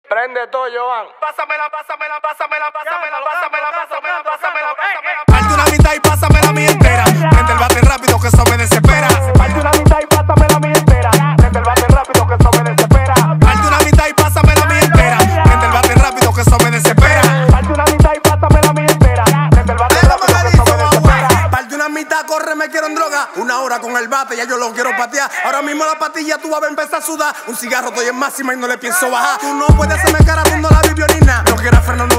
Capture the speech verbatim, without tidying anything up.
Prende todo, Joan. Pásamela, pásamela, pásamela, pásamela, pásamela, pásamela, pásamela, pásamela. Parte una mitad y pásamela mi entera. Prende el bate rápido que eso me desespera. Parte una mitad y pásamela mi entera. Prende el bate rápido que eso me desespera. Parte una mitad y pásamela mi entera. Prende el bate rápido que eso me desespera. Parte una mitad y pásamela mi entera. Prende el bate rápido que eso me desespera. Parte una mitad, corre, me quiero en droga. Una hora con el bate, ya yo lo quiero patear. Ahora mismo la patilla tú vas a empezar a sudar. Un cigarro estoy en máxima y no le pienso bajar. Tú no puedes hacerme cara cuando la violina. No quiero frenar, no